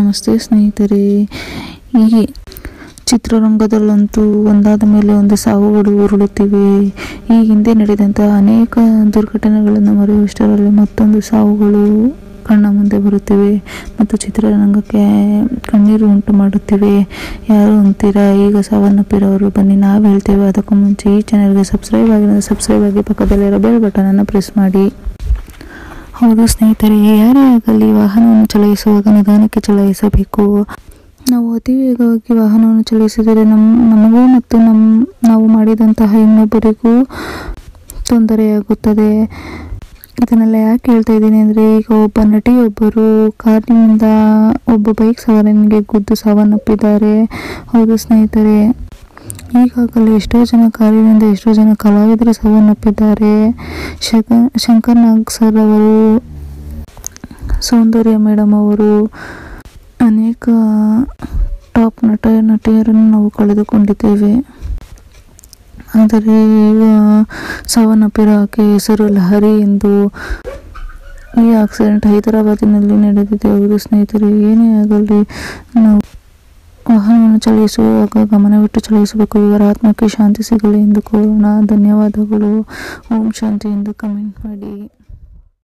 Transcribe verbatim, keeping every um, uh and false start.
ನಮಸ್ತೆ ಸ್ನೇಹಿತರೆ. ಈ ಚಿತ್ರರಂಗದಲ್ಲಂತೂ ಒಂದಾದ ಮೇಲೆ ಒಂದು ಸಾವುಗಳು ಉರುಳುತ್ತಿವೆ. ಈ ಹಿಂದೆ ನಡೆದಂತಹ ಅನೇಕ ದುರ್ಘಟನೆಗಳನ್ನು ಮರೆಯುವಷ್ಟರಲ್ಲಿ ಮತ್ತೊಂದು ಸಾವುಗಳು ಕಣ್ಣ ಮುಂದೆ ಬರುತ್ತಿವೆ ಮತ್ತು ಚಿತ್ರರಂಗಕ್ಕೆ ಕಣ್ಣೀರು ಉಂಟು ಮಾಡುತ್ತಿವೆ. ಯಾರು ಅಂತೀರಾ? ಈಗ ಸಾವನ್ನಪ್ಪಿರೋರು. ಬನ್ನಿ ನಾವು ಹೇಳ್ತೇವೆ. ಅದಕ್ಕೂ ಮುಂಚೆ ಈ ಚಾನೆಲ್ಗೆ ಸಬ್ಸ್ಕ್ರೈಬ್ ಆಗಿರೋದು ಸಬ್ಸ್ಕ್ರೈಬ್ ಆಗಿ ಪಕ್ಕದಲ್ಲಿರೋ ಬೆಲ್ ಬಟನನ್ನು ಪ್ರೆಸ್ ಮಾಡಿ. ಹೌದು ಸ್ನೇಹಿತರೆ, ಯಾರೇ ಆಗಲಿ ವಾಹನವನ್ನು ಚಲಾಯಿಸುವಾಗ ನಿಧಾನಕ್ಕೆ ಚಲಾಯಿಸಬೇಕು. ನಾವು ಅತಿ ವೇಗವಾಗಿ ವಾಹನವನ್ನು ಚಲಾಯಿಸಿದರೆ ನಮ್ಮ ನಮಗೂ ಮತ್ತು ನಮ್ಮ ನಾವು ಮಾಡಿದಂತಹ ಇನ್ನೊಬ್ಬರಿಗೂ ತೊಂದರೆಯಾಗುತ್ತದೆ. ಇದನ್ನೆಲ್ಲ ಯಾಕೆ ಹೇಳ್ತಾ ಇದ್ದೀನಿ ಅಂದರೆ, ಈಗ ಒಬ್ಬ ನಟಿಯೊಬ್ಬರು ಕಾರಿನಿಂದ ಒಬ್ಬ ಬೈಕ್ ಸವಾರನಿಗೆ ಗುದ್ದು ಸಾವನ್ನಪ್ಪಿದ್ದಾರೆ. ಹೌದು ಸ್ನೇಹಿತರೆ, ಈಗಾಗಲೇ ಎಷ್ಟೋ ಜನ ಕಾರಿನಿಂದ ಎಷ್ಟೋ ಜನ ಕಲಾವಿದರು ಸಾವನ್ನಪ್ಪಿದ್ದಾರೆ. ಶಕ ಶಂಕರ್ ನಾಗ್ ಸರ್ ಅವರು, ಸೌಂದರ್ಯ ಮೇಡಮ್ ಅವರು, ಅನೇಕ ಟಾಪ್ ನಟ ನಟಿಯರನ್ನು ನಾವು ಕಳೆದುಕೊಂಡಿದ್ದೇವೆ. ಆದರೆ ಈಗ ಸಾವನ್ನಪ್ಪಿರೋ ಆಕೆ ಹೆಸರು ಲಹರಿ ಎಂದು. ಈ ಆಕ್ಸಿಡೆಂಟ್ ಹೈದರಾಬಾದಿನಲ್ಲಿ ನಡೆದಿದೆ. ಹೌದು ಸ್ನೇಹಿತರೆ, ಏನೇ ಆಗಲಿ ನಾವು ವಾಹನವನ್ನು ಚಲಾಯಿಸುವಾಗ ಗಮನವಿಟ್ಟು ಚಲಾಯಿಸಬೇಕು. ಇವರ ಆತ್ಮಕ್ಕೆ ಶಾಂತಿ ಸಿಗಲಿ ಎಂದು ಕೋರೋಣ. ಧನ್ಯವಾದಗಳು. ಓಂ ಶಾಂತಿ ಎಂದು ಕಮೆಂಟ್ ಮಾಡಿ.